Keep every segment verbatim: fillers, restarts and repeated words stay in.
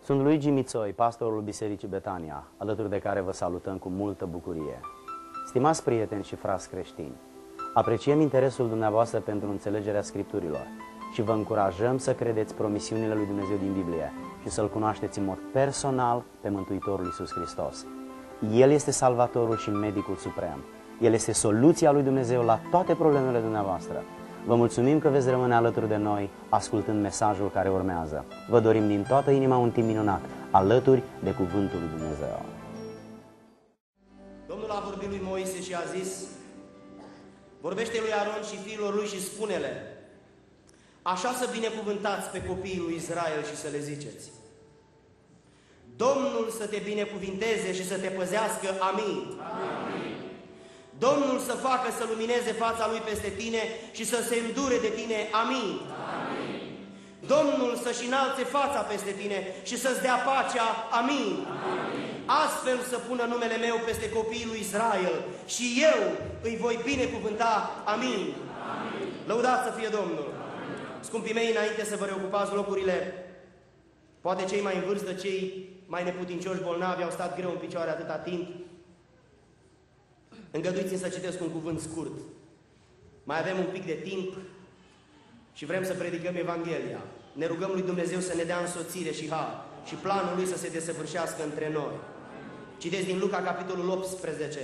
Sunt Luigi Mițoi, pastorul Bisericii Betania, alături de care vă salutăm cu multă bucurie. Stimați prieteni și frați creștini, apreciem interesul dumneavoastră pentru înțelegerea Scripturilor și vă încurajăm să credeți promisiunile lui Dumnezeu din Biblie și să-L cunoașteți în mod personal pe Mântuitorul Iisus Hristos. El este Salvatorul și Medicul Suprem. El este soluția lui Dumnezeu la toate problemele dumneavoastră. Vă mulțumim că veți rămâne alături de noi, ascultând mesajul care urmează. Vă dorim din toată inima un timp minunat, alături de Cuvântul lui Dumnezeu. Domnul a vorbit lui Moise și a zis: vorbește lui Aron și fiilor lui și spune-le: așa să binecuvântați pe copiii lui Israel și să le ziceți: Domnul să te binecuvinteze și să te păzească. Amin. Amin. Domnul să facă să lumineze fața Lui peste tine și să se îndure de tine. Amin. Amin. Domnul să-și înalțe fața peste tine și să-ți dea pacea. Amin. Amin. Astfel să pună numele meu peste copiii lui Israel și eu îi voi binecuvânta. Amin. Amin. Lăudați să fie Domnul. Amin. Scumpii mei, înainte să vă reocupați locurile, poate cei mai în vârstă, cei mai neputincioși bolnavi au stat greu în picioare atâta timp. Îngăduiți-mi să citesc un cuvânt scurt. Mai avem un pic de timp și vrem să predicăm Evanghelia. Ne rugăm lui Dumnezeu să ne dea însoțire și har și planul Lui să se desăvârșească între noi. Citesc din Luca, capitolul optsprezece,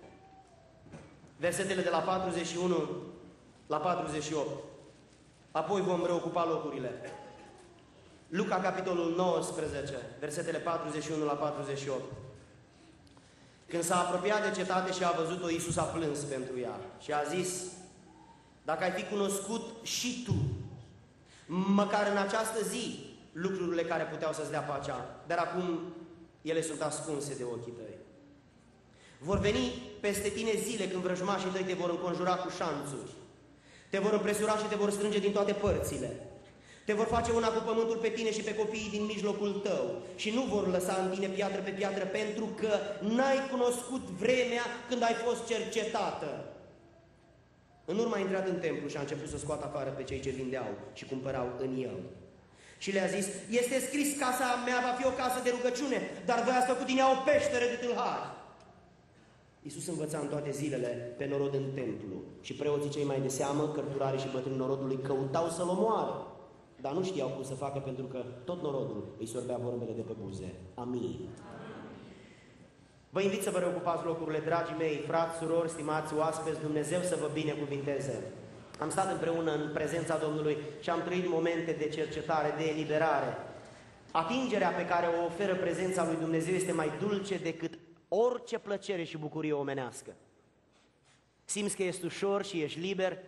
versetele de la patruzeci și unu la patruzeci și opt. Apoi vom reocupa locurile. Luca, capitolul nouăsprezece, versetele patruzeci și unu la patruzeci și opt. Când s-a apropiat de cetate și a văzut-o, Iisus a plâns pentru ea și a zis: dacă ai fi cunoscut și tu, măcar în această zi, lucrurile care puteau să-ți dea pacea, dar acum ele sunt ascunse de ochii tăi. Vor veni peste tine zile când vrăjmașii tăi te vor înconjura cu șanțuri, te vor împresura și te vor strânge din toate părțile. Te vor face una cu pământul pe tine și pe copiii din mijlocul tău și nu vor lăsa în tine piatră pe piatră, pentru că n-ai cunoscut vremea când ai fost cercetată. În urmă a intrat în templu și a început să scoată afară pe cei ce vindeau și cumpărau în el. Și le-a zis: este scris, casa mea va fi o casă de rugăciune, dar voi ați făcut din ea o peșteră de tâlhari. Iisus învăța în toate zilele pe norod în templu și preoții cei mai de seamă, cărturarii și bătrânii norodului, căutau să-l omoare, dar nu știau cum să facă, pentru că tot norodul îi sorbea vorbele de pe buze. Amin. Vă invit să vă reocupați locurile, dragii mei, frați, surori, stimați oaspeți, Dumnezeu să vă binecuvinteze. Am stat împreună în prezența Domnului și am trăit momente de cercetare, de eliberare. Atingerea pe care o oferă prezența lui Dumnezeu este mai dulce decât orice plăcere și bucurie omenească. Simți că ești ușor și ești liber.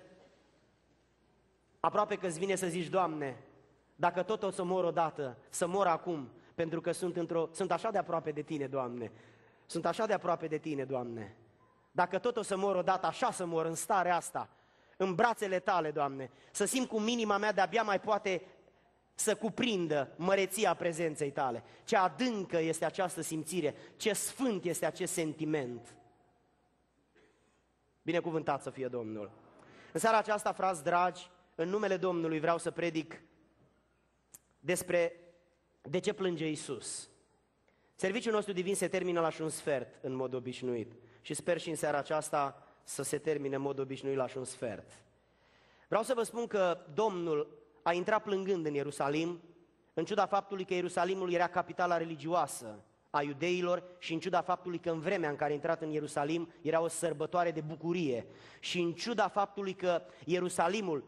Aproape că îți vine să zici: Doamne, dacă tot o să mor odată, să mor acum, pentru că sunt, într-o, sunt așa de aproape de Tine, Doamne. Sunt așa de aproape de Tine, Doamne. Dacă tot o să mor odată, așa să mor, în starea asta, în brațele Tale, Doamne. Să simt cum inima mea de-abia mai poate să cuprindă măreția prezenței Tale. Ce adâncă este această simțire, ce sfânt este acest sentiment. Binecuvântat să fie Domnul. În seara aceasta, frați dragi, în numele Domnului vreau să predic despre de ce plânge Iisus. Serviciul nostru divin se termină la și un sfert în mod obișnuit și sper și în seara aceasta să se termine în mod obișnuit la și un sfert. Vreau să vă spun că Domnul a intrat plângând în Ierusalim, în ciuda faptului că Ierusalimul era capitala religioasă a iudeilor și în ciuda faptului că în vremea în care a intrat în Ierusalim era o sărbătoare de bucurie și în ciuda faptului că Ierusalimul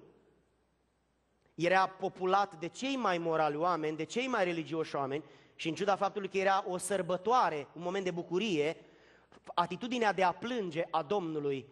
era populat de cei mai morali oameni, de cei mai religioși oameni și în ciuda faptului că era o sărbătoare, un moment de bucurie, atitudinea de a plânge a Domnului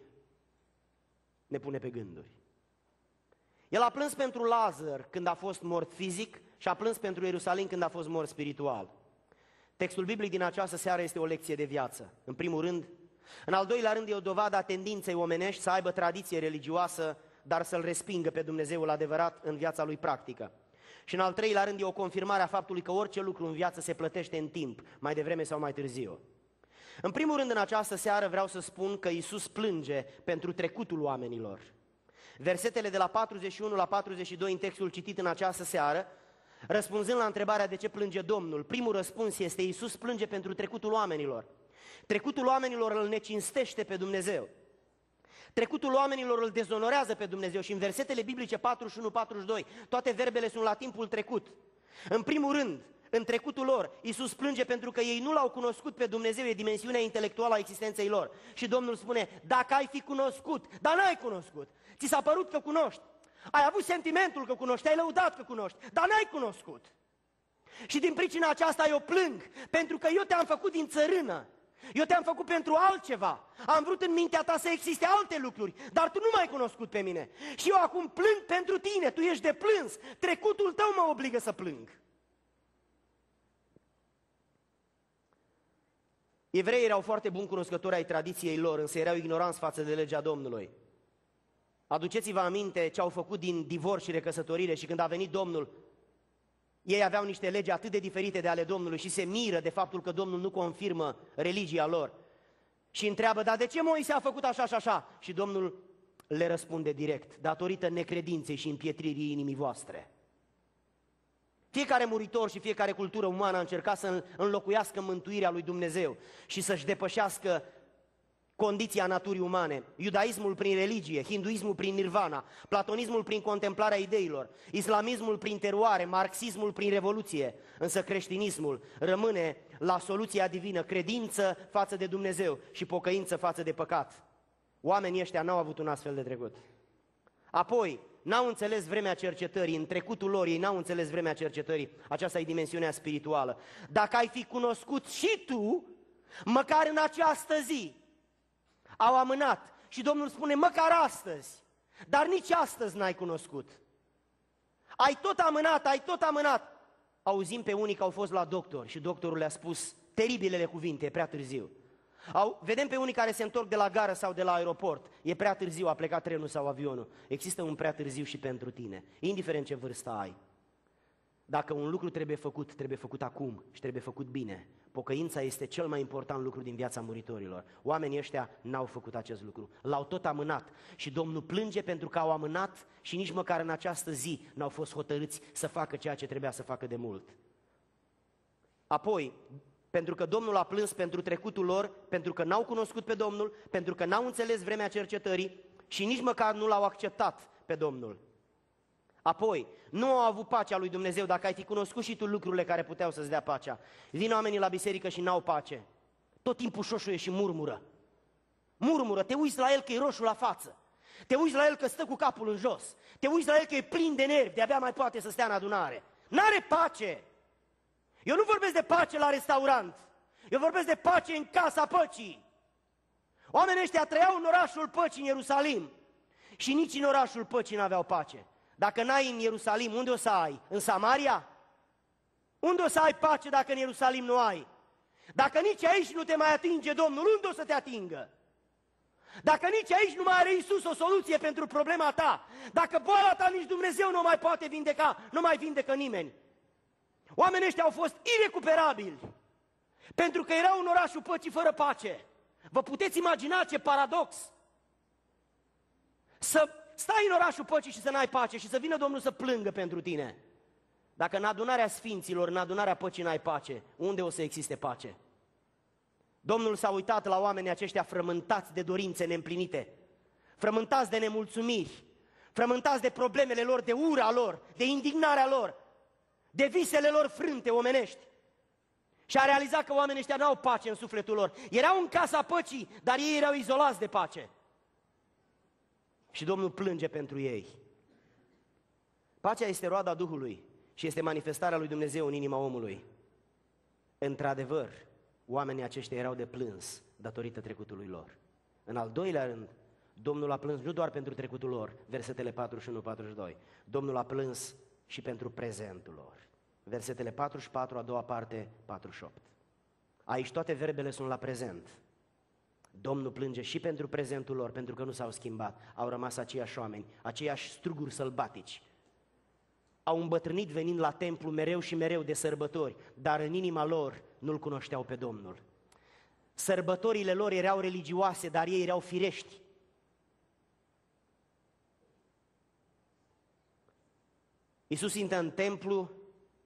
ne pune pe gânduri. El a plâns pentru Lazar când a fost mort fizic și a plâns pentru Ierusalim când a fost mort spiritual. Textul biblic din această seară este o lecție de viață, în primul rând. În al doilea rând e o dovadă a tendinței omenești să aibă tradiție religioasă, dar să-L respingă pe Dumnezeul adevărat în viața lui practică. Și în al treilea rând e o confirmare a faptului că orice lucru în viață se plătește în timp, mai devreme sau mai târziu. În primul rând, în această seară vreau să spun că Iisus plânge pentru trecutul oamenilor. Versetele de la patruzeci și unu la patruzeci și doi în textul citit în această seară Răspunzând la întrebarea de ce plânge Domnul, primul răspuns este: Iisus plânge pentru trecutul oamenilor. Trecutul oamenilor îl necinstește pe Dumnezeu. Trecutul oamenilor îl dezonorează pe Dumnezeu și în versetele biblice patruzeci și unu patruzeci și doi, toate verbele sunt la timpul trecut. În primul rând, în trecutul lor, Iisus plânge pentru că ei nu l-au cunoscut pe Dumnezeu, e dimensiunea intelectuală a existenței lor. Și Domnul spune: dacă ai fi cunoscut, dar n-ai cunoscut, ți s-a părut că cunoști, ai avut sentimentul că cunoști, ai lăudat că cunoști, dar n-ai cunoscut. Și din pricina aceasta eu plâng, pentru că eu te-am făcut din țărână. Eu te-am făcut pentru altceva. Am vrut în mintea ta să existe alte lucruri, dar tu nu m-ai cunoscut pe mine. Și eu acum plâng pentru tine, tu ești de plâns. Trecutul tău mă obligă să plâng. Evreii erau foarte buni cunoscători ai tradiției lor, însă erau ignoranți față de legea Domnului. Aduceți-vă aminte ce au făcut din divorț și recăsătorire și când a venit Domnul, ei aveau niște legi atât de diferite de ale Domnului și se miră de faptul că Domnul nu confirmă religia lor. Și întreabă: dar de ce Moise a făcut așa și așa? Și Domnul le răspunde direct: datorită necredinței și împietririi inimii voastre. Fiecare muritor și fiecare cultură umană a încercat să înlocuiască mântuirea lui Dumnezeu și să-și depășească condiția naturii umane. Iudaismul prin religie, hinduismul prin nirvana, platonismul prin contemplarea ideilor, islamismul prin teroare, marxismul prin revoluție. Însă creștinismul rămâne la soluția divină: credință față de Dumnezeu și pocăință față de păcat. Oamenii ăștia n-au avut un astfel de trecut. Apoi, n-au înțeles vremea cercetării, în trecutul lor ei n-au înțeles vremea cercetării. Aceasta e dimensiunea spirituală. Dacă ai fi cunoscut și tu, măcar în această zi. Au amânat și Domnul spune: măcar astăzi, dar nici astăzi n-ai cunoscut. Ai tot amânat, ai tot amânat. Auzim pe unii că au fost la doctor și doctorul le-a spus teribilele cuvinte: e prea târziu. Au, vedem pe unii care se întorc de la gară sau de la aeroport: e prea târziu, a plecat trenul sau avionul. Există un prea târziu și pentru tine, indiferent ce vârstă ai. Dacă un lucru trebuie făcut, trebuie făcut acum și trebuie făcut bine. Pocăința este cel mai important lucru din viața muritorilor. Oamenii ăștia n-au făcut acest lucru, l-au tot amânat și Domnul plânge pentru că au amânat și nici măcar în această zi n-au fost hotărâți să facă ceea ce trebuia să facă de mult. Apoi, pentru că Domnul a plâns pentru trecutul lor, pentru că n-au cunoscut pe Domnul, pentru că n-au înțeles vremea cercetării și nici măcar nu l-au acceptat pe Domnul. Apoi, nu au avut pacea lui Dumnezeu. Dacă ai fi cunoscut și tu lucrurile care puteau să-ți dea pacea. Vin oamenii la biserică și n-au pace. Tot timpul șoșuie și murmură. Murmură, te uiți la el că e roșu la față. Te uiți la el că stă cu capul în jos. Te uiți la el că e plin de nervi, de-abia mai poate să stea în adunare. N-are pace. Eu nu vorbesc de pace la restaurant. Eu vorbesc de pace în casa păcii. Oamenii ăștia trăiau în orașul păcii, în Ierusalim. Și nici în orașul păcii n-aveau pace. Dacă n-ai în Ierusalim, unde o să ai? În Samaria? Unde o să ai pace dacă în Ierusalim nu ai? Dacă nici aici nu te mai atinge Domnul, unde o să te atingă? Dacă nici aici nu mai are Iisus o soluție pentru problema ta, dacă boala ta nici Dumnezeu nu mai poate vindeca, nu mai vindecă nimeni. Oamenii ăștia au fost irecuperabili, pentru că erau în orașul păcii fără pace. Vă puteți imagina ce paradox? Să stai în orașul păcii și să n-ai pace și să vină Domnul să plângă pentru tine. Dacă în adunarea sfinților, în adunarea păcii n-ai pace, unde o să existe pace? Domnul s-a uitat la oamenii aceștia frământați de dorințe neîmplinite, frământați de nemulțumiri, frământați de problemele lor, de ura lor, de indignarea lor, de visele lor frânte omenești. Și a realizat că oamenii ăștia n-au pace în sufletul lor. Erau în casa păcii, dar ei erau izolați de pace. Și Domnul plânge pentru ei. Pacea este roada Duhului și este manifestarea lui Dumnezeu în inima omului. Într-adevăr, oamenii aceștia erau de plâns datorită trecutului lor. În al doilea rând, Domnul a plâns nu doar pentru trecutul lor, versetele patruzeci și unu patruzeci și doi, Domnul a plâns și pentru prezentul lor. Versetele patruzeci și patru, a doua parte, patruzeci și opt. Aici toate verbele sunt la prezent. Domnul plânge și pentru prezentul lor, pentru că nu s-au schimbat, au rămas aceiași oameni, aceiași struguri sălbatici. Au îmbătrânit venind la templu mereu și mereu de sărbători, dar în inima lor nu-L cunoșteau pe Domnul. Sărbătorile lor erau religioase, dar ei erau firești. Iisus intră în templu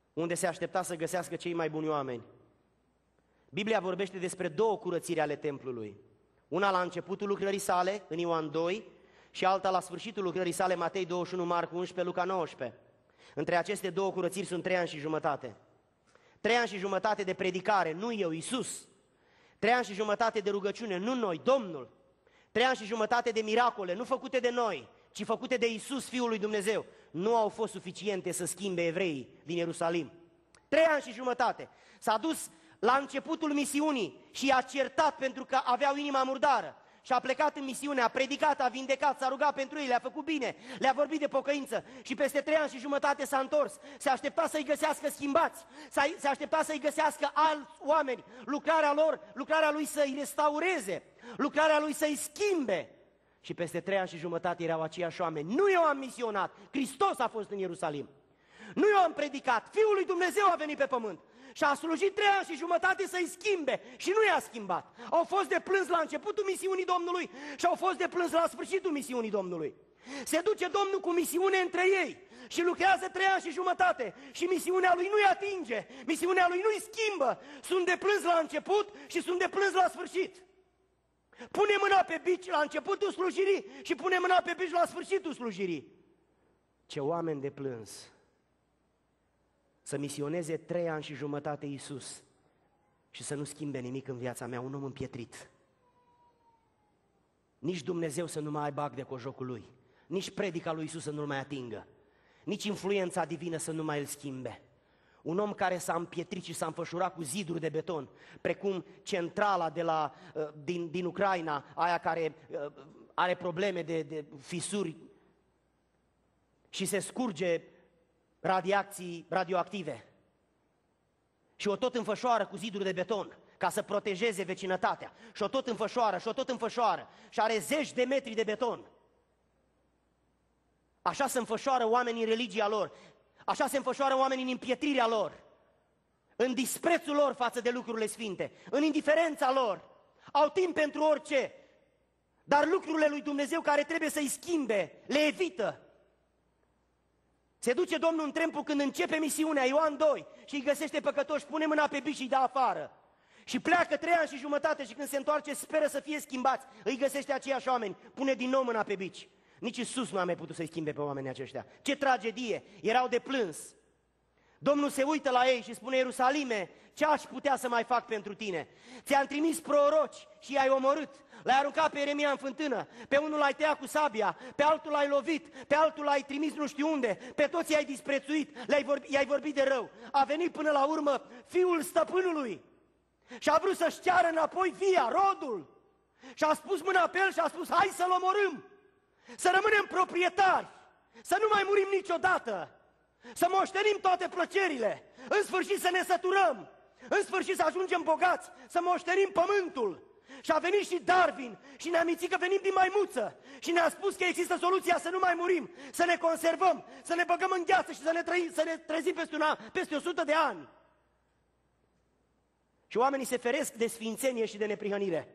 unde se aștepta să găsească cei mai buni oameni. Biblia vorbește despre două curățiri ale templului. Una la începutul lucrării sale, în Ioan doi, și alta la sfârșitul lucrării sale, Matei douăzeci și unu, Marcu unsprezece, Luca nouăsprezece. Între aceste două curățiri sunt trei ani și jumătate. Trei ani și jumătate de predicare, nu eu, Iisus. Trei ani și jumătate de rugăciune, nu noi, Domnul. Trei ani și jumătate de miracole, nu făcute de noi, ci făcute de Iisus, Fiul lui Dumnezeu. Nu au fost suficiente să schimbe evreii din Ierusalim. Trei ani și jumătate. S-a dus la începutul misiunii și i-a certat pentru că aveau inima murdară. Și a plecat în misiune, a predicat, a vindecat, s-a rugat pentru ei, le-a făcut bine, le-a vorbit de pocăință și peste trei ani și jumătate s-a întors. Se aștepta să-i găsească schimbați, se aștepta să-i găsească alți oameni, lucrarea lor, lucrarea lui să-i restaureze, lucrarea lui să-i schimbe. Și peste trei ani și jumătate erau aceiași oameni. Nu eu am misionat, Hristos a fost în Ierusalim. Nu eu am predicat, Fiul lui Dumnezeu a venit pe pământ. Și a slujit trei ani și jumătate să-i schimbe și nu i-a schimbat. Au fost de plâns la începutul misiunii Domnului și au fost de plâns la sfârșitul misiunii Domnului. Se duce Domnul cu misiune între ei și lucrează trei ani și jumătate și misiunea lui nu-i atinge, misiunea lui nu-i schimbă. Sunt de plâns la început și sunt de plâns la sfârșit. Pune mâna pe bici la începutul slujirii și pune mâna pe bici la sfârșitul slujirii. Ce oameni de plâns! Să misioneze trei ani și jumătate Iisus și să nu schimbe nimic în viața mea, un om împietrit. Nici Dumnezeu să nu mai aibă ac de cojocul lui, nici predica lui Iisus să nu-l mai atingă, nici influența divină să nu mai îl schimbe. Un om care s-a împietrit și s-a înfășurat cu ziduri de beton, precum centrala de la, din, din Ucraina, aia care are probleme de, de fisuri și se scurge radiații radioactive și o tot înfășoară cu ziduri de beton ca să protejeze vecinătatea și o tot înfășoară și o tot înfășoară și are zeci de metri de beton. Așa se înfășoară oamenii în religia lor, așa se înfășoară oamenii în împietrirea lor, în disprețul lor față de lucrurile sfinte, în indiferența lor. Au timp pentru orice, dar lucrurile lui Dumnezeu care trebuie să-i schimbe le evită. Se duce Domnul în timpul când începe misiunea, Ioan doi, și îi găsește păcătoși, pune mâna pe bici și îi dă afară. Și pleacă trei ani și jumătate și când se întoarce speră să fie schimbați, îi găsește aceiași oameni, pune din nou mâna pe bici. Nici Iisus nu a mai putut să-i schimbe pe oamenii aceștia. Ce tragedie! Erau de plâns. Domnul se uită la ei și spune: Ierusalime, ce aș putea să mai fac pentru tine? Ți-am trimis proroci și i-ai omorât. L-ai aruncat pe Ieremia în fântână, pe unul l-ai tăiat cu sabia, pe altul l-ai lovit, pe altul l-ai trimis nu știu unde, pe toți i-ai disprețuit, i-ai vorbit, i-ai vorbit de rău. A venit până la urmă fiul stăpânului și a vrut să-și ceară înapoi via, rodul. Și a spus mâna pe el și a spus: hai să-l omorâm, să rămânem proprietari, să nu mai murim niciodată, să moștenim toate plăcerile, în sfârșit să ne săturăm, în sfârșit să ajungem bogați, să moștenim pământul. Și a venit și Darwin și ne-a mințit că venim din maimuță și ne-a spus că există soluția să nu mai murim, să ne conservăm, să ne băgăm în gheață și să ne, trăi, să ne trezim peste, una, peste o sută de ani. Și oamenii se feresc de sfințenie și de neprihănire.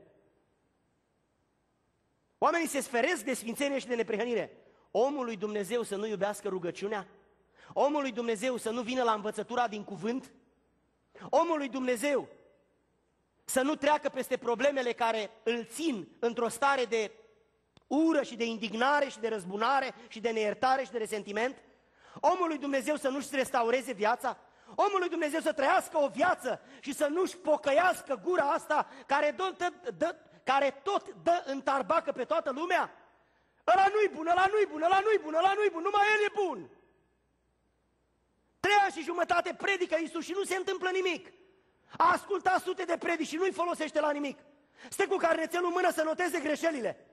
Oamenii se sferesc de sfințenie și de neprihănire. Omul lui Dumnezeu să nu iubească rugăciunea? Omul lui Dumnezeu să nu vină la învățătura din cuvânt? Omul lui Dumnezeu să nu treacă peste problemele care îl țin într-o stare de ură și de indignare și de răzbunare și de neiertare și de resentiment? Omul lui Dumnezeu să nu-și restaureze viața? Omul lui Dumnezeu să trăiască o viață și să nu-și pocăiască gura asta care, dă, dă, care tot dă în tarbacă pe toată lumea? Ăla nu-i bun, ăla nu-i bun, ăla nu-i bun, ăla nu-i bun, numai el e bun. Trei ani și jumătate predică Iisus și nu se întâmplă nimic. A ascultat sute de predici și nu-i folosește la nimic. Stă cu carnețelul în mână să noteze greșelile.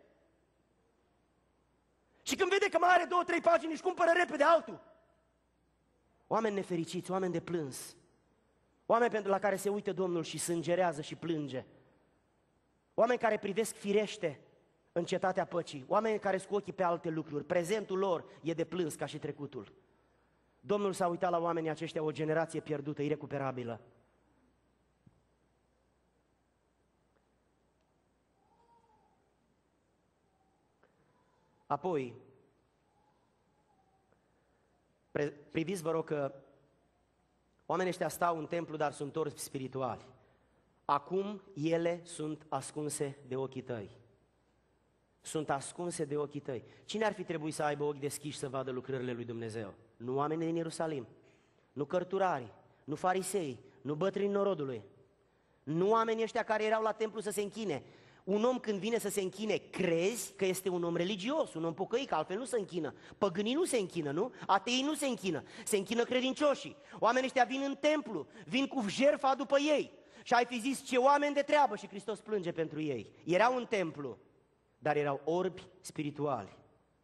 Și când vede că mai are două, trei pagini, își cumpără repede altul. Oameni nefericiți, oameni de plâns, oameni pentru la care se uită Domnul și sângerează și plânge. Oameni care privesc firește în cetatea păcii, oameni care sunt cu ochii pe alte lucruri, prezentul lor e de plâns ca și trecutul. Domnul s-a uitat la oamenii aceștia, o generație pierdută, irecuperabilă. Apoi, priviți, vă rog, că Oamenii ăștia stau în templu, dar sunt orbi spirituali. Acum ele sunt ascunse de ochii tăi. Sunt ascunse de ochii tăi. Cine ar fi trebuit să aibă ochi deschiși să vadă lucrările lui Dumnezeu? Nu oamenii din Ierusalim, nu cărturarii, nu farisei, nu bătrânii norodului, nu oamenii ăștia care erau la templu să se închine. Un om când vine să se închine, crezi că este un om religios, un om pocăit, că altfel nu se închină. Păgânii nu se închină, nu? Ateii nu se închină, se închină credincioșii. Oamenii ăștia vin în templu, vin cu jertfa după ei. Și ai fi zis, ce oameni de treabă, și Hristos plânge pentru ei. Erau în templu, dar erau orbi spirituali.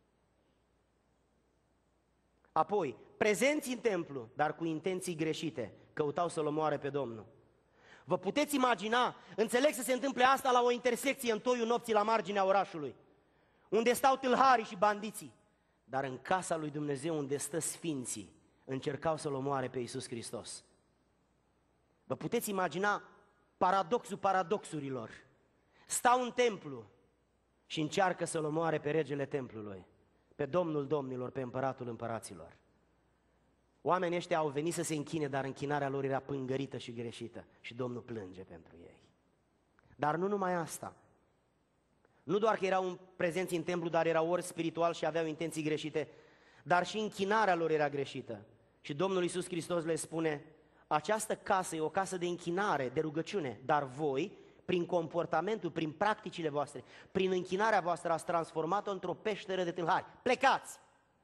Apoi, prezenți în templu, dar cu intenții greșite, căutau să-L omoare pe Domnul. Vă puteți imagina, înțeleg să se întâmple asta la o intersecție în toiul nopții la marginea orașului, unde stau tâlharii și bandiții, dar în casa lui Dumnezeu unde stă sfinții, încercau să-L omoare pe Iisus Hristos. Vă puteți imagina paradoxul paradoxurilor. Stau în templu și încearcă să-L omoare pe regele templului, pe Domnul domnilor, pe împăratul împăraților. Oamenii ăștia au venit să se închine, dar închinarea lor era pângărită și greșită și Domnul plânge pentru ei. Dar nu numai asta. Nu doar că erau prezenți în templu, dar erau ori spiritual și aveau intenții greșite, dar și închinarea lor era greșită. Și Domnul Iisus Hristos le spune, această casă e o casă de închinare, de rugăciune, dar voi, prin comportamentul, prin practicile voastre, prin închinarea voastră, ați transformat-o într-o peșteră de tâlhari. Plecați!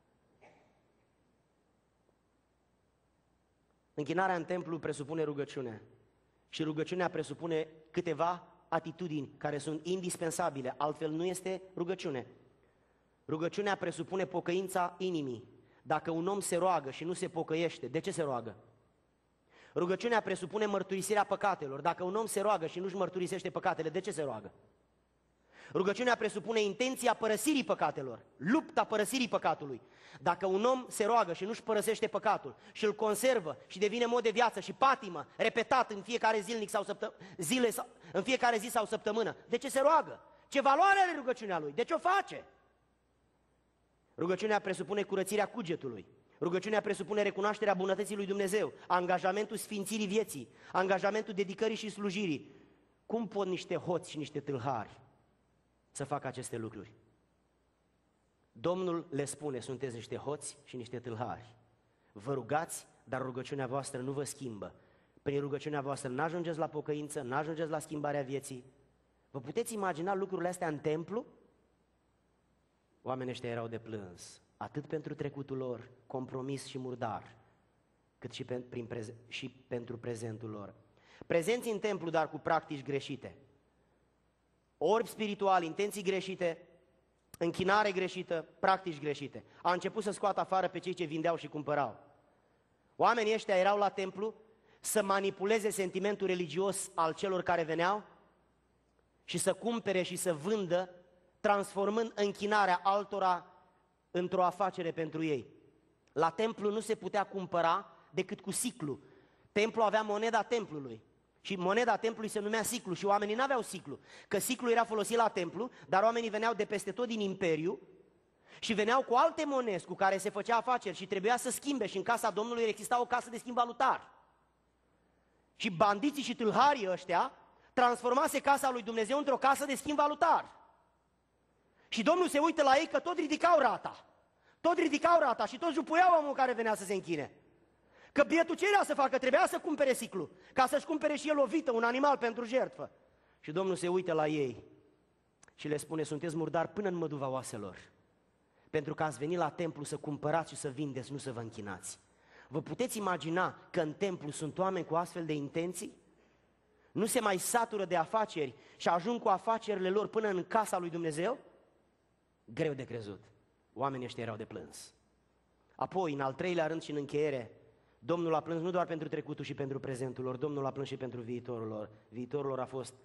Închinarea în templu presupune rugăciune și rugăciunea presupune câteva atitudini care sunt indispensabile, altfel nu este rugăciune. Rugăciunea presupune pocăința inimii. Dacă un om se roagă și nu se pocăiește, de ce se roagă? Rugăciunea presupune mărturisirea păcatelor. Dacă un om se roagă și nu-și mărturisește păcatele, de ce se roagă? Rugăciunea presupune intenția părăsirii păcatelor, lupta părăsirii păcatului. Dacă un om se roagă și nu-și părăsește păcatul și îl conservă și devine mod de viață și patimă, repetat în fiecare zilnic sau săptă- zile, sau, în fiecare zi sau săptămână, de ce se roagă? Ce valoare are rugăciunea lui? De ce o face? Rugăciunea presupune curățirea cugetului. Rugăciunea presupune recunoașterea bunătății lui Dumnezeu, angajamentul sfințirii vieții, angajamentul dedicării și slujirii. Cum pot niște hoți și niște tâlhari să facă aceste lucruri? Domnul le spune, sunteți niște hoți și niște tâlhari. Vă rugați, dar rugăciunea voastră nu vă schimbă. Prin rugăciunea voastră n-ajungeți la pocăință, n-ajungeți la schimbarea vieții. Vă puteți imagina lucrurile astea în templu? Oamenii ăștia erau de plâns, atât pentru trecutul lor, compromis și murdar, cât și, pe, prin preze- și pentru prezentul lor. Prezenți în templu, dar cu practici greșite. Orbi spirituali, intenții greșite, închinare greșită, practici greșite. A început să scoată afară pe cei ce vindeau și cumpărau. Oamenii ăștia erau la templu să manipuleze sentimentul religios al celor care veneau și să cumpere și să vândă, transformând închinarea altora într-o afacere pentru ei. La templu nu se putea cumpăra decât cu siclu. Templu avea moneda templului și moneda templului se numea siclu și oamenii n-aveau siclu, că siclu era folosit la templu, dar oamenii veneau de peste tot din imperiu și veneau cu alte monezi cu care se făcea afaceri și trebuia să schimbe și în casa Domnului exista o casă de schimb valutar. Și bandiții și tâlharii ăștia transformase casa lui Dumnezeu într-o casă de schimb valutar. Și Domnul se uită la ei că tot ridicau rata. Tot ridicau rata și tot jupuiau omul care venea să se închine. Că bietul ce era să facă? Trebuia să cumpere siclu, ca să-și cumpere și el o vită, un animal pentru jertfă. Și Domnul se uită la ei și le spune, sunteți murdari până în măduva oaselor, pentru că ați venit la templu să cumpărați și să vindeți, nu să vă închinați. Vă puteți imagina că în templu sunt oameni cu astfel de intenții? Nu se mai satură de afaceri și ajung cu afacerile lor până în casa lui Dumnezeu? Greu de crezut. Oamenii ăștia erau de plâns. Apoi, în al treilea rând și în încheiere, Domnul a plâns nu doar pentru trecutul și pentru prezentul lor, Domnul a plâns și pentru viitorul lor. Viitorul lor a fost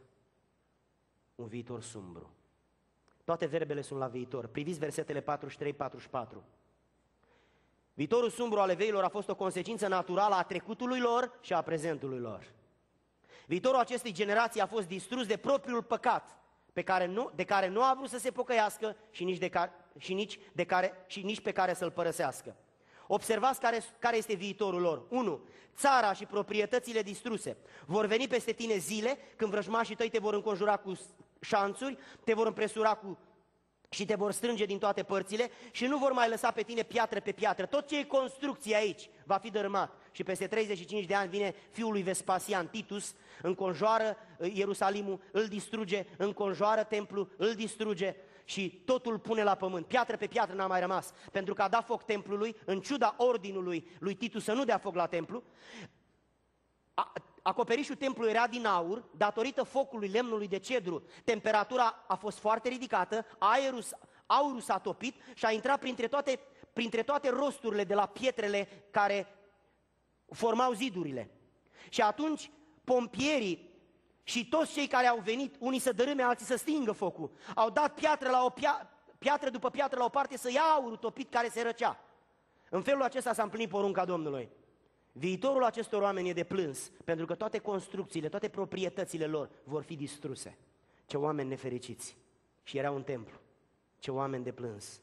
un viitor sumbru. Toate verbele sunt la viitor. Priviți versetele patruzeci și trei patruzeci și patru. Viitorul sumbru al eveilor a fost o consecință naturală a trecutului lor și a prezentului lor. Viitorul acestei generații a fost distrus de propriul păcat, pe care nu, de care nu a vrut să se pocăiască și nici, de care, și, nici de care, și nici pe care să-l părăsească. Observați care, care este viitorul lor. unu. Țara și proprietățile distruse. Vor veni peste tine zile când vrăjmașii tăi te vor înconjura cu șanțuri, te vor împresura cu și te vor strânge din toate părțile și nu vor mai lăsa pe tine piatră pe piatră. Tot ce e construcție aici va fi dărâmat. Și peste treizeci și cinci de ani vine fiul lui Vespasian, Titus, înconjoară Ierusalimul, îl distruge, înconjoară templul, îl distruge și totul pune la pământ. Piatră pe piatră n-a mai rămas, pentru că a dat foc templului, în ciuda ordinului lui Titus să nu dea foc la templu. Acoperișul templului era din aur, datorită focului lemnului de cedru. Temperatura a fost foarte ridicată, aerul, aurul s-a topit și a intrat printre toate, printre toate rosturile de la pietrele care formau zidurile. Și atunci pompierii și toți cei care au venit, unii să dărâme, alții să stingă focul, au dat piatră, la o pia piatră după piatră la o parte să ia aurul topit care se răcea. În felul acesta s-a împlinit porunca Domnului. Viitorul acestor oameni e de plâns, pentru că toate construcțiile, toate proprietățile lor vor fi distruse. Ce oameni nefericiți! Și era un templu. Ce oameni de plâns!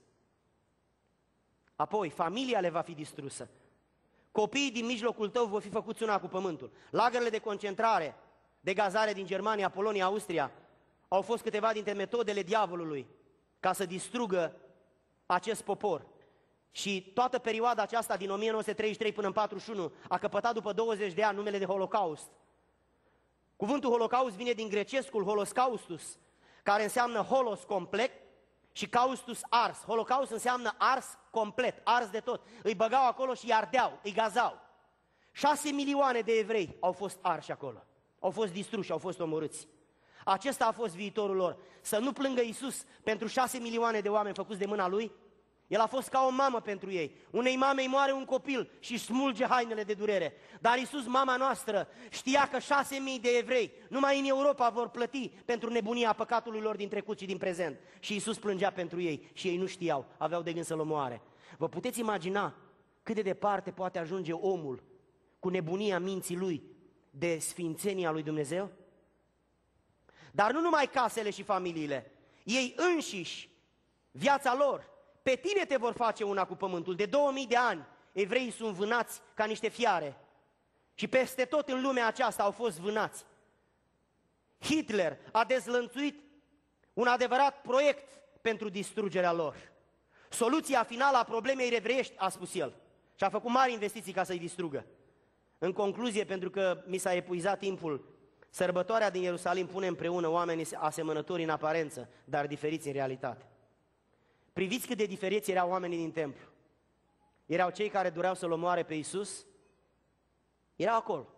Apoi, familia le va fi distrusă. Copiii din mijlocul tău vor fi făcuți una cu pământul. Lagărele de concentrare, de gazare din Germania, Polonia, Austria, au fost câteva dintre metodele diavolului ca să distrugă acest popor. Și toată perioada aceasta din o mie nouă sute treizeci și trei până în patruzeci și unu a căpătat după douăzeci de ani numele de Holocaust. Cuvântul Holocaust vine din grecescul holocaustus, care înseamnă holos complet și caustus ars. Holocaust înseamnă ars complet, ars de tot. Îi băgau acolo și îi ardeau, îi gazau. Șase milioane de evrei au fost arși acolo, au fost distruși, au fost omorâți. Acesta a fost viitorul lor. Să nu plângă Iisus pentru șase milioane de oameni făcuți de mâna Lui. El a fost ca o mamă pentru ei. Unei mame îi moare un copil și își smulge hainele de durere. Dar Iisus, mama noastră, știa că șase mii de evrei numai în Europa vor plăti pentru nebunia păcatului lor din trecut și din prezent. Și Iisus plângea pentru ei și ei nu știau, aveau de gând să-L omoare. Vă puteți imagina cât de departe poate ajunge omul cu nebunia minții lui de sfințenia lui Dumnezeu? Dar nu numai casele și familiile, ei înșiși, viața lor, pe tine te vor face una cu pământul. De două mii de ani, evreii sunt vânați ca niște fiare. Și peste tot în lumea aceasta au fost vânați. Hitler a dezlănțuit un adevărat proiect pentru distrugerea lor. Soluția finală a problemei evreiești, a spus el. Și a făcut mari investiții ca să-i distrugă. În concluzie, pentru că mi s-a epuizat timpul, sărbătoarea din Ierusalim pune împreună oamenii asemănători în aparență, dar diferiți în realitate. Priviți cât de diferiți erau oamenii din templu. Erau cei care doreau să-L omoare pe Iisus, erau acolo.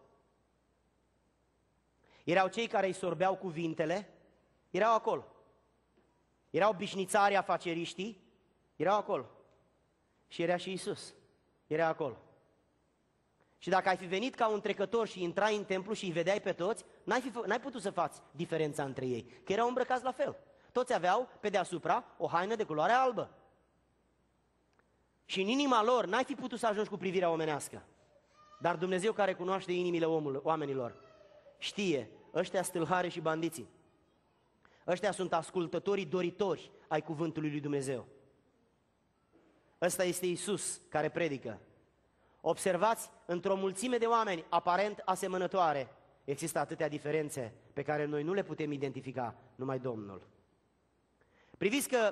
Erau cei care îi sorbeau cuvintele, erau acolo. Erau bișnițarii, afaceriștii, erau acolo. Și era și Iisus, era acolo. Și dacă ai fi venit ca un trecător și intrai în templu și îi vedeai pe toți, n-ai, fi, n-ai putut să faci diferența între ei, că erau îmbrăcați la fel. Toți aveau pe deasupra o haină de culoare albă. Și în inima lor n-ai fi putut să ajungi cu privirea omenească. Dar Dumnezeu, care cunoaște inimile omului, oamenilor, știe, ăștia stâlhare și bandiții. Ăștia sunt ascultătorii doritori ai cuvântului lui Dumnezeu. Ăsta este Iisus care predică. Observați, într-o mulțime de oameni aparent asemănătoare, există atâtea diferențe pe care noi nu le putem identifica, numai Domnul. Priviți că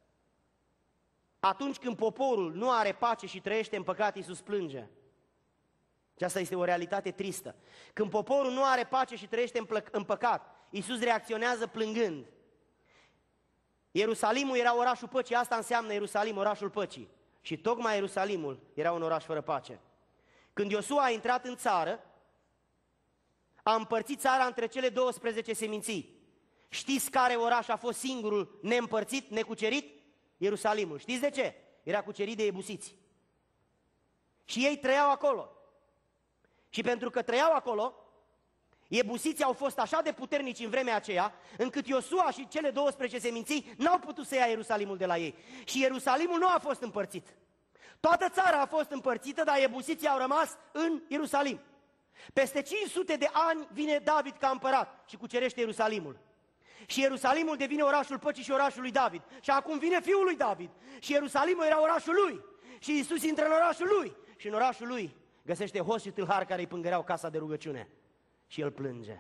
atunci când poporul nu are pace și trăiește în păcat, Iisus plânge. Și asta este o realitate tristă. Când poporul nu are pace și trăiește în, în păcat, Iisus reacționează plângând. Ierusalimul era orașul păcii, asta înseamnă Ierusalim, orașul păcii. Și tocmai Ierusalimul era un oraș fără pace. Când Iosua a intrat în țară, a împărțit țara între cele douăsprezece seminții. Știți care oraș a fost singurul neîmpărțit, necucerit? Ierusalimul. Știți de ce? Era cucerit de ebusiți. Și ei trăiau acolo. Și pentru că trăiau acolo, ebusiții au fost așa de puternici în vremea aceea, încât Iosua și cele douăsprezece seminții n-au putut să ia Ierusalimul de la ei. Și Ierusalimul nu a fost împărțit. Toată țara a fost împărțită, dar ebusiții au rămas în Ierusalim. Peste cinci sute de ani vine David ca împărat și cucerește Ierusalimul. Și Ierusalimul devine orașul păcii și orașul lui David. Și acum vine fiul lui David. Și Ierusalimul era orașul lui. Și Iisus intră în orașul lui. Și în orașul lui găsește hoți și tâlhari care îi pângăreau casa de rugăciune. Și el plânge.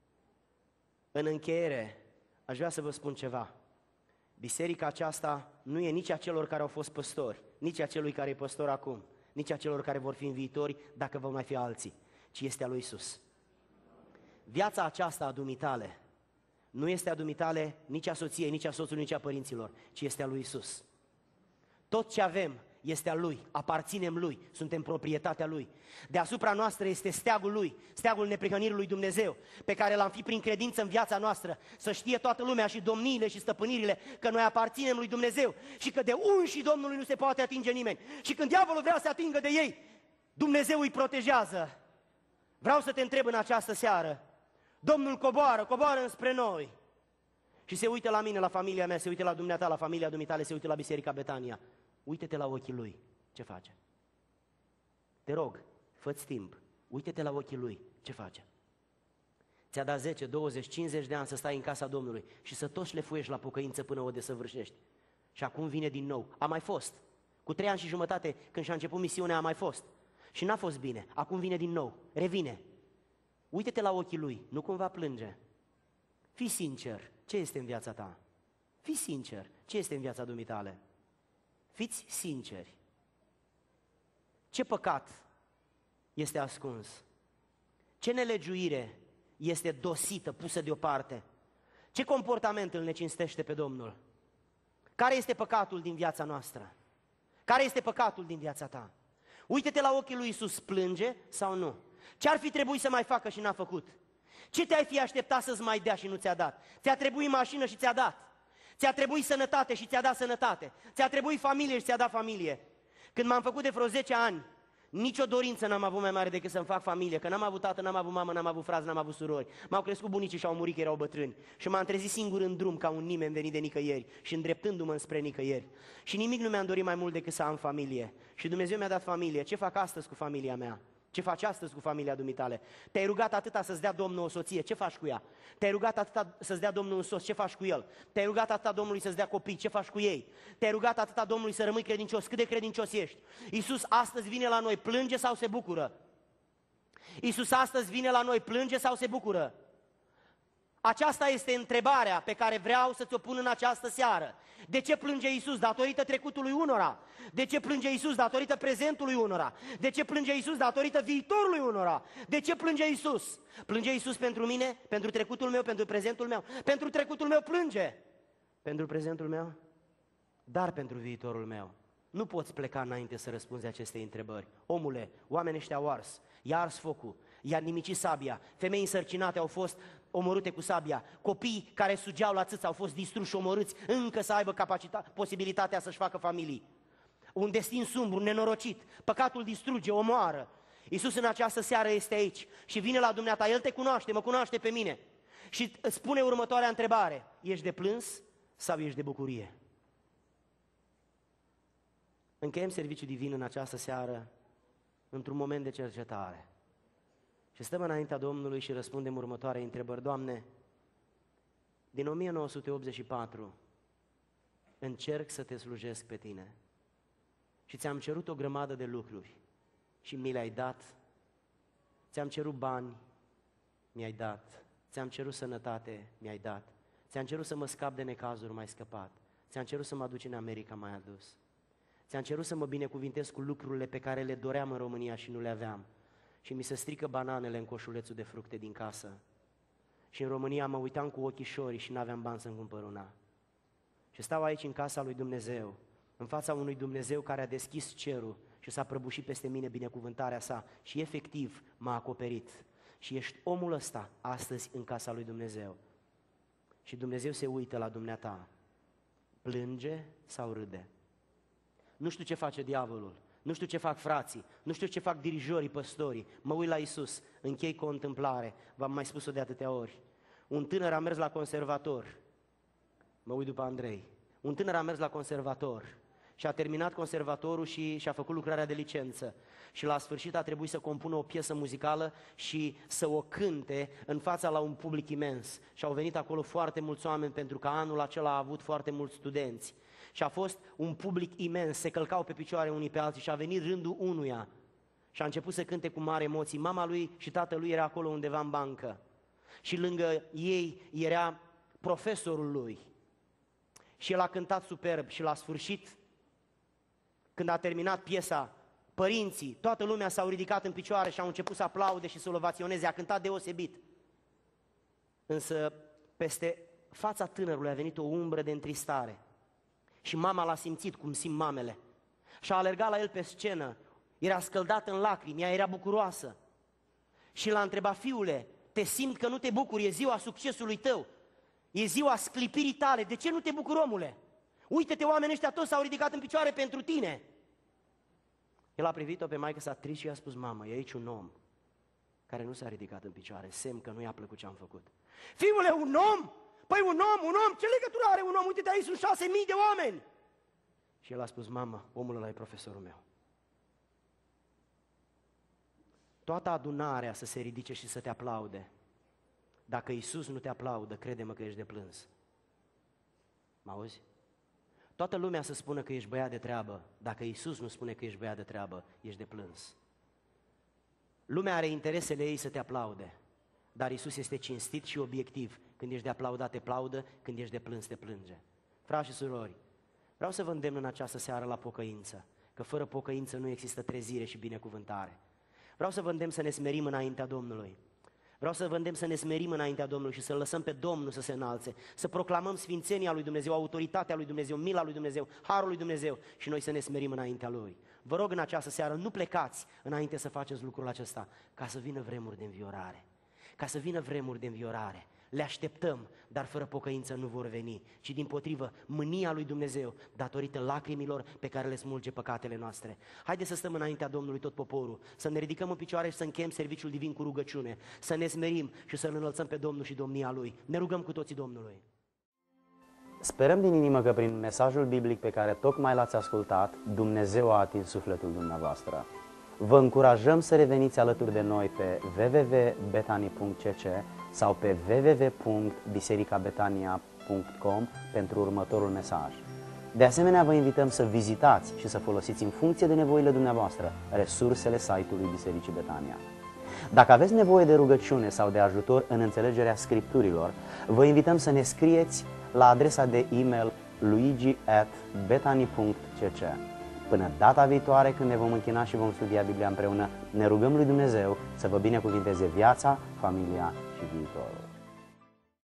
În încheiere, aș vrea să vă spun ceva. Biserica aceasta nu e nici a celor care au fost păstori, nici a celui care e păstor acum, nici a celor care vor fi în viitori, dacă vor mai fi alții, ci este a lui Iisus. Viața aceasta a dumitale nu este a dumitale nici a soției, nici a soțului, nici a părinților, ci este a lui Iisus. Tot ce avem este a Lui, aparținem Lui, suntem proprietatea Lui. Deasupra noastră este steagul Lui, steagul neprihănirii lui Dumnezeu, pe care l-am fi prin credință în viața noastră, să știe toată lumea și domniile și stăpânirile că noi aparținem lui Dumnezeu și că de unși Domnului nu se poate atinge nimeni. Și când diavolul vrea să se atingă de ei, Dumnezeu îi protejează. Vreau să te întreb în această seară, Domnul coboară, coboară înspre noi și se uită la mine, la familia mea, se uită la dumneata, la familia dumitale, se uită la Biserica Betania. Uită-te la ochii Lui, ce face? Te rog, fă-ți timp, uită-te la ochii Lui, ce face? Ți-a dat zece, douăzeci, cincizeci de ani să stai în casa Domnului și să tot șlefuiești la pocăință până o desăvârșești. Și acum vine din nou, a mai fost. Cu trei ani și jumătate, când și-a început misiunea, a mai fost. Și n-a fost bine, acum vine din nou, revine. Uită-te la ochii Lui, nu cumva plânge. Fii sincer, ce este în viața ta? Fii sincer, ce este în viața dumitale? Fiți sinceri. Ce păcat este ascuns? Ce nelegiuire este dosită, pusă deoparte? Ce comportament îl necinstește pe Domnul? Care este păcatul din viața noastră? Care este păcatul din viața ta? Uită-te la ochii lui Iisus, plânge sau nu? Ce ar fi trebuit să mai facă și n-a făcut? Ce te-ai fi așteptat să-ți mai dea și nu ți-a dat? Ți-a trebuit mașină și ți-a dat. Ți-a trebuit sănătate și ți-a dat sănătate. Ți-a trebuit familie și ți-a dat familie. Când m-am făcut de vreo zece ani, nicio dorință n-am avut mai mare decât să-mi fac familie, că n-am avut tată, n-am avut mamă, n-am avut frați, n-am avut surori. M-au crescut bunicii și au murit că erau bătrâni. Și m-am trezit singur în drum ca un nimeni venit de nicăieri și îndreptându-mă înspre nicăieri. Și nimic nu mi-am dorit mai mult decât să am familie. Și Dumnezeu mi-a dat familie. Ce fac astăzi cu familia mea? Ce faci astăzi cu familia dumitale? Te-ai rugat atâta să-ți dea Domnul o soție, ce faci cu ea? Te-ai rugat atâta să-ți dea Domnul un soț, ce faci cu el? Te-ai rugat atâta Domnului să-ți dea copii, ce faci cu ei? Te-ai rugat atâta Domnului să rămâi credincios, cât de credincios ești? Iisus astăzi vine la noi, plânge sau se bucură? Iisus astăzi vine la noi, plânge sau se bucură? Aceasta este întrebarea pe care vreau să ți-o pun în această seară. De ce plânge Iisus? Datorită trecutului unora. De ce plânge Iisus? Datorită prezentului unora. De ce plânge Iisus? Datorită viitorului unora. De ce plânge Iisus? Plânge Iisus pentru mine, pentru trecutul meu, pentru prezentul meu. Pentru trecutul meu plânge. Pentru prezentul meu, dar pentru viitorul meu. Nu poți pleca înainte să răspunzi acestei întrebări. Omule, oamenii ăștia au ars, i-a ars focul, i-a nimicit sabia, femei însărcinate au fost omorâte cu sabia, copii care sugeau la țâță au fost distruși și omorâți, încă să aibă capacitatea, posibilitatea să-și facă familii. Un destin sumbru, nenorocit, păcatul distruge, omoară. Iisus în această seară este aici și vine la dumneata, El te cunoaște, mă cunoaște pe mine și îți spune următoarea întrebare: ești de plâns sau ești de bucurie? Încheiem serviciul divin în această seară într-un moment de cercetare. Și stăm înaintea Domnului și răspundem următoarei întrebări. Doamne, din o mie nouă sute optzeci și patru încerc să te slujesc pe Tine și ți-am cerut o grămadă de lucruri și mi le-ai dat. Ți-am cerut bani, mi-ai dat. Ți-am cerut sănătate, mi-ai dat. Ți-am cerut să mă scap de necazuri, m-ai scăpat. Ți-am cerut să mă aduci în America, m-ai adus. Ți-am cerut să mă binecuvintez cu lucrurile pe care le doream în România și nu le aveam. Și mi se strică bananele în coșulețul de fructe din casă. Și în România mă uitam cu ochișorii și n-aveam bani să-mi cumpăr una. Și stau aici în casa lui Dumnezeu, în fața unui Dumnezeu care a deschis cerul și s-a prăbușit peste mine binecuvântarea sa și efectiv m-a acoperit. Și ești omul ăsta astăzi în casa lui Dumnezeu. Și Dumnezeu se uită la dumneata. Plânge sau râde? Nu știu ce face diavolul, nu știu ce fac frații, nu știu ce fac dirijorii, păstorii. Mă uit la Iisus, închei cu o întâmplare, v-am mai spus-o de atâtea ori. Un tânăr a mers la conservator, mă uit după Andrei, un tânăr a mers la conservator și a terminat conservatorul și și-a făcut lucrarea de licență. Și la sfârșit a trebuit să compună o piesă muzicală și să o cânte în fața la un public imens. Și au venit acolo foarte mulți oameni pentru că anul acela a avut foarte mulți studenți. Și a fost un public imens, se călcau pe picioare unii pe alții și a venit rândul unuia. Și a început să cânte cu mari emoții. Mama lui și tatălui era acolo undeva în bancă. Și lângă ei era profesorul lui. Și el a cântat superb și la sfârșit, când a terminat piesa, părinții, toată lumea s-au ridicat în picioare și au început să aplaude și să-l ovaționeze. A cântat deosebit. Însă peste fața tânărului a venit o umbră de întristare. Și mama l-a simțit cum simt mamele. Și a alergat la el pe scenă. Era scăldată în lacrimi, ea era bucuroasă. Și l-a întrebat: fiule, te simt că nu te bucuri, e ziua succesului tău. E ziua sclipirii tale, de ce nu te bucuri, omule? Uite-te, oamenii ăștia toți s-au ridicat în picioare pentru tine. El a privit-o pe maică sa trist și i-a spus: mamă, e aici un om care nu s-a ridicat în picioare, semn că nu i-a plăcut ce am făcut. Fiule, un om? Păi un om, un om, ce legătură are un om? Uite-te, aici sunt șase mii de oameni. Și el a spus: mamă, omul ăla e profesorul meu. Toată adunarea să se ridice și să te aplaude. Dacă Iisus nu te aplaudă, crede-mă că ești de plâns. Mă auzi? Toată lumea să spună că ești băiat de treabă. Dacă Iisus nu spune că ești băiat de treabă, ești de plâns. Lumea are interesele ei să te aplaude, dar Iisus este cinstit și obiectiv. Când ești de aplaudat, te aplaudă, când ești de plâns, te plânge. Frați și surori, vreau să vă îndemn în această seară la pocăință, că fără pocăință nu există trezire și binecuvântare. Vreau să vă îndemn să ne smerim înaintea Domnului. Vreau să vă îndemn să ne smerim înaintea Domnului și să lăsăm pe Domnul să se înalțe, să proclamăm sfințenia lui Dumnezeu, autoritatea lui Dumnezeu, mila lui Dumnezeu, harul lui Dumnezeu și noi să ne smerim înaintea Lui. Vă rog în această seară, nu plecați înainte să faceți lucrul acesta, ca să vină vremuri de înviorare. Ca să vină vremuri de înviorare. Le așteptăm, dar fără pocăință nu vor veni, ci dimpotrivă mânia lui Dumnezeu, datorită lacrimilor pe care le smulge păcatele noastre. Haideți să stăm înaintea Domnului tot poporul, să ne ridicăm în picioare și să încheiem serviciul divin cu rugăciune, să ne smerim și să-L înălțăm pe Domnul și domnia Lui. Ne rugăm cu toții Domnului. Sperăm din inimă că prin mesajul biblic pe care tocmai l-ați ascultat, Dumnezeu a atins sufletul dumneavoastră. Vă încurajăm să reveniți alături de noi pe w w w punct betani punct c c sau pe w w w punct biserica betania punct com pentru următorul mesaj. De asemenea, vă invităm să vizitați și să folosiți în funcție de nevoile dumneavoastră resursele site-ului Bisericii Betania. Dacă aveți nevoie de rugăciune sau de ajutor în înțelegerea Scripturilor, vă invităm să ne scrieți la adresa de e-mail luigi at betani punct c c. Până data viitoare, când ne vom închina și vom studia Biblia împreună, ne rugăm lui Dumnezeu să vă binecuvinteze viața, familia și viitorul.